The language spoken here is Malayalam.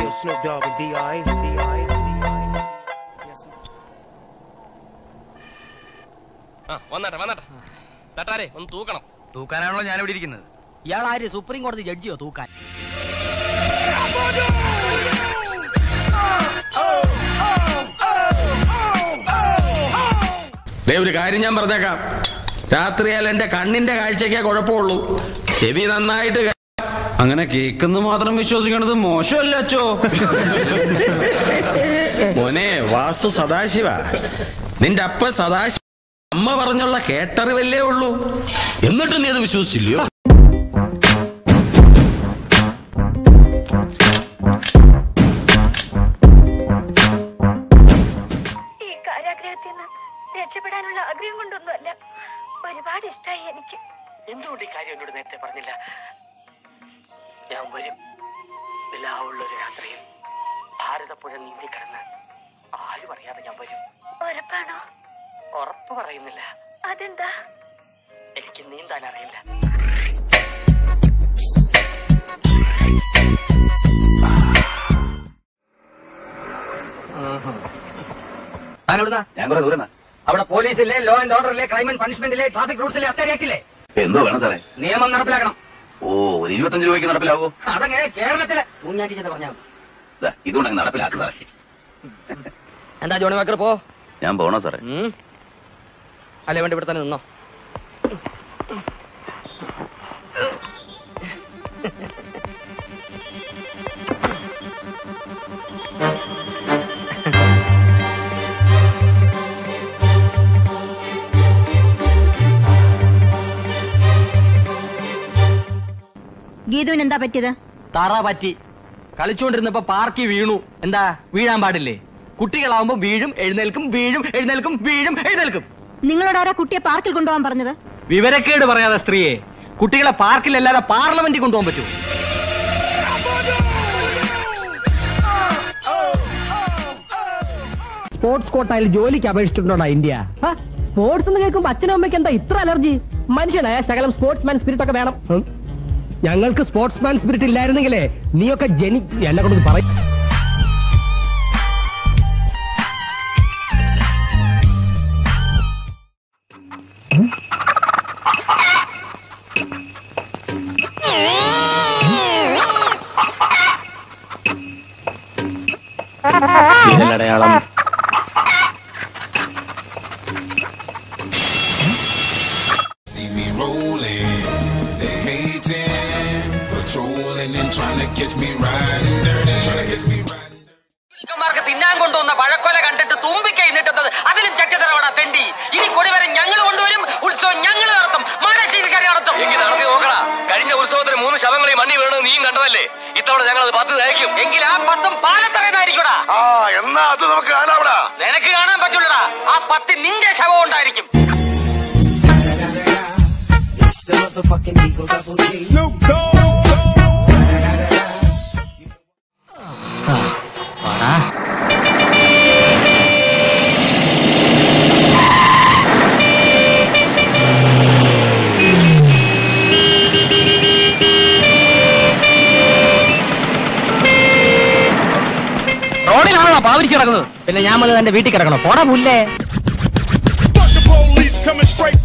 Snoop Dogg and D.I. വന്നട്ടെ തട്ടാരെ ഒന്ന് തൂക്കണം. തൂക്കാനാണല്ലോ ഞാൻ ഇവിടെ ഇരിക്കുന്നത്. ഇയാൾ ആര്? സുപ്രീം കോടതി ജഡ്ജിയോ തൂക്കാൻ? ഒരു കാര്യം ഞാൻ പറഞ്ഞേക്കാം, രാത്രിയാൽ എന്റെ കണ്ണിന്റെ കാഴ്ചക്കേ കുഴപ്പമുള്ളൂ, ചെവി നന്നായിട്ട് അങ്ങനെ കേൾക്കുന്നു മാത്രം വിശ്വസിക്കണത് മോശമല്ല അച്ചോ. മോനെ വാസു സദാശിവ, നിന്റെ അപ്പ സദാശിവ അമ്മ പറഞ്ഞുള്ള കേട്ടറിവല്ലേ ഉള്ളൂ, എന്നിട്ട് നീ അത് വിശ്വസിച്ചില്ലയോ? ഈ കാരാഗ്രഹത്തിൽ നിന്ന് രക്ഷപ്പെടാനുള്ള ആഗ്രഹം കൊണ്ടൊന്നുമല്ല, ഒരുപാട് ഇഷ്ടമായി എനിക്ക്. എന്തുകൊണ്ട് ഈ കാര്യം എന്നോട് നേരത്തെ പറഞ്ഞില്ല? ഞാൻ വരും. നിലാവുള്ളൊരു രാത്രിയിൽ ഭാരതപ്പുഴ നീന്തി കിടന്ന് ആരും അറിയാതെ ഞാൻ വരും. ഉറപ്പാണോ? ഉറപ്പ് പറയുന്നില്ല. അതെന്താ? എനിക്ക് നീന്താൻ അറിയില്ല. അവിടെ പോലീസില്ലേ, ലോ ആൻഡ് ഓർഡറിലെ, ക്രൈം ആൻഡ് പണിഷ്മെന്റിലെ, ട്രാഫിക് റൂൾസിലെ, അത്തരം ആക്ടിലെ എന്തോ വേണം സാറേ? നിയമം നടപ്പിലാക്കണം. ഓ, 25 രൂപയ്ക്ക് നടപ്പിലാവോ? അതങ്ങനെ കേരളത്തിലെ മുന്നാറ്റി പറഞ്ഞാൽ ഇതുകൊണ്ടങ്ങ് നടപ്പിലാക്കുക സാറേ. എന്താ ജോണി വാക്കർ, പോ. ഞാൻ പോണോ സാറേ? അല്ലേ വേണ്ടി ഇവിടെ തന്നെ നിന്നോ. ഗീതുവിന് എന്താ പറ്റിയത്? താറ പറ്റി. കളിച്ചുകൊണ്ടിരുന്നപ്പോ പാർക്കി വീണു. എന്താ, വീഴാൻ പാടില്ലേ? കുട്ടികളാവുമ്പോ വീഴും, എഴുന്നേൽക്കും, വീഴും, എഴുന്നേൽക്കും, വീഴും, എഴുന്നേൽക്കും. നിങ്ങളോട് ആരാ കുട്ടിയെ പാർക്കിൽ കൊണ്ടുപോകാൻ പറഞ്ഞത്? വിവരക്കേട് പറയാതെ സ്ത്രീയെ. കുട്ടികളെ പാർക്കിലല്ലാതെ പാർലമെന്റിൽ കൊണ്ടുപോകാൻ പറ്റൂ? സ്പോർട്സ് കോട്ടയിൽ ജോലിക്ക് അപേക്ഷിച്ചിട്ടുണ്ടോ ഇന്ത്യ? സ്പോർട്സ് എന്ന് കേൾക്കുമ്പോ അച്ഛനും അമ്മയ്ക്ക് എന്താ ഇത്ര അലർജി? മനുഷ്യനായ ശകലം സ്പോർട്സ്മാൻ സ്പിരിറ്റ് ഒക്കെ വേണം. ഞങ്ങൾക്ക് സ്പോർട്സ്മാൻ സ്പിരിറ്റ് ഇല്ലായിരുന്നെങ്കിലേ നീയൊക്കെ എന്നെ കൊണ്ട് പറയും. വിരലടയാളം തിന്നാൻ കൊണ്ടുവന്ന പഴക്കൊല കണ്ടിട്ട് തുമ്പിക്ക എന്നിട്ടത് അതിലും ചട്ടിത്തരവാടാ തെണ്ടി. ഇനി കൊടിവരെ ഞങ്ങൾ കൊണ്ടുവരും, ഉത്സവം ഞങ്ങൾ നടത്തും, മാനശീലിക്കാരി നടത്തും. എങ്കിൽ നടത്തി നോക്കടാ. കഴിഞ്ഞ ഉത്സവത്തിന് 3 ശവങ്ങൾ ഈ മണ്ണി വീണത് നീയും കണ്ടതല്ലേ? ഇത്തവണ ഞങ്ങൾ അത് 10 തയ്ക്കും. എങ്കിൽ ആ 10 പാലത്തറയുന്നതായിരിക്കൂടാ. എന്നാ അത് നമുക്ക് കാണാവിടാ. നിനക്ക് കാണാൻ പറ്റൂലടാ. ആ 10 നിന്റെ ശവം ഉണ്ടായിരിക്കും. റോഡിലാണോ പാവരിക്ക് കിടക്കുന്നത്? പിന്നെ ഞാൻ വന്ന് എന്റെ വീട്ടിൽ കിടക്കണോ? പോടാ പുല്ലേ.